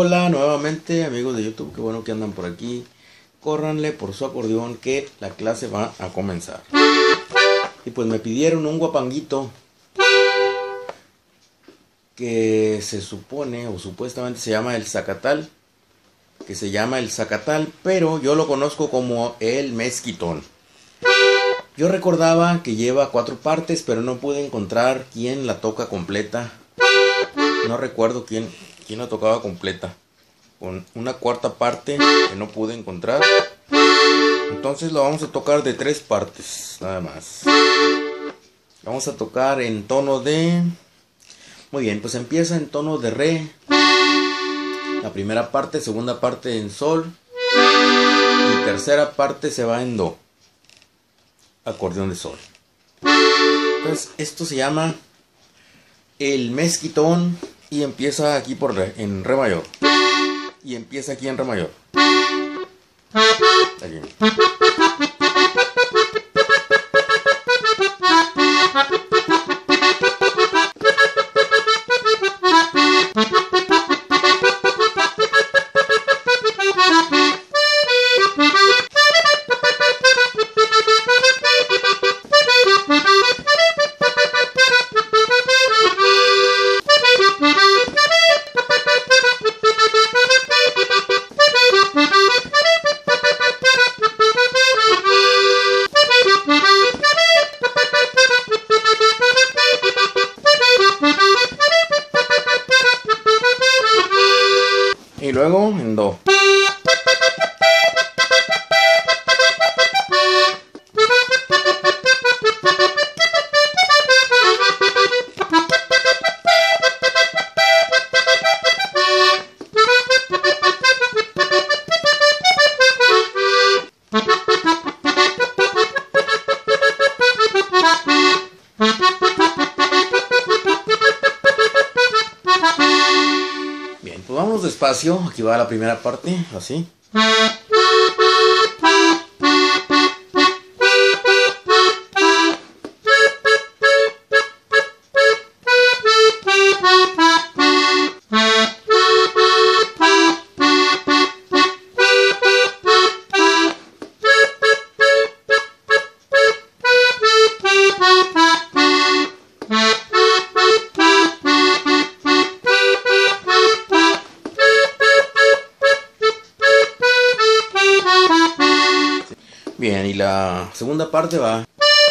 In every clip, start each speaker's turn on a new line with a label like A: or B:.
A: Hola nuevamente amigos de YouTube, qué bueno que andan por aquí. Córranle por su acordeón que la clase va a comenzar. Y pues me pidieron un guapanguito que se supone o supuestamente se llama el zacatal. Pero yo lo conozco como el mezquitón. Yo recordaba que lleva 4 partes, pero no pude encontrar quién la toca completa. No recuerdo quién la tocaba completa. Con una 4ª parte que no pude encontrar. Entonces lo vamos a tocar de 3 partes, nada más. Vamos a tocar en tono de... Muy bien, pues empieza en tono de re. La primera parte, segunda parte en sol. Y tercera parte se va en do. Acordeón de sol. Entonces esto se llama el mezquitón. Y empieza aquí por re, en re mayor. Y empieza aquí en re mayor. Aquí. Y luego en do. Bien, pues vamos despacio. Aquí va la primera parte, así. Bien, y la segunda parte va.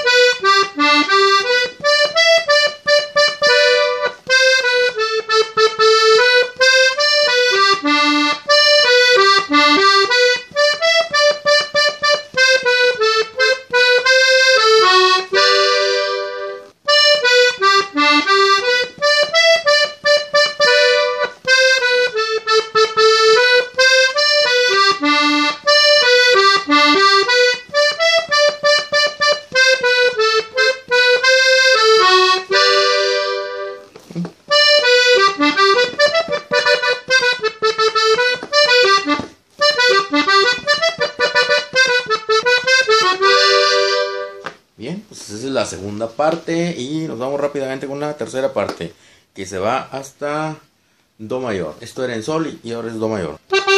A: Bien, pues esa es la segunda parte y nos vamos rápidamente con la tercera parte, que se va hasta do mayor. Esto era en sol y ahora es do mayor.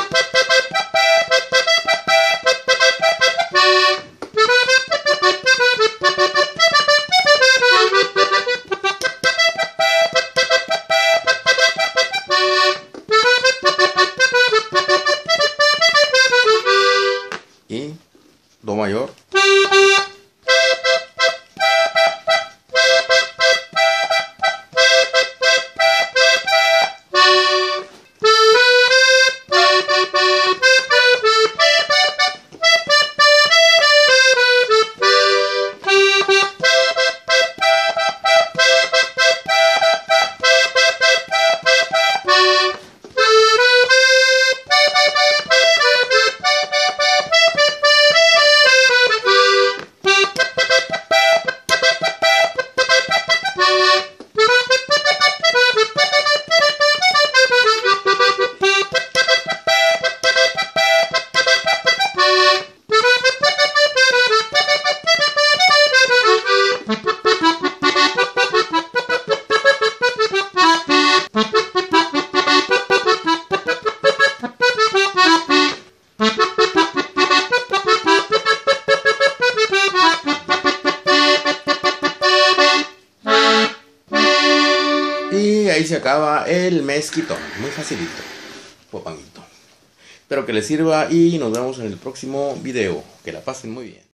A: Y do mayor. se acaba el mezquitón. Muy facilito. Popanguito. Espero que les sirva y nos vemos en el próximo video. Que la pasen muy bien.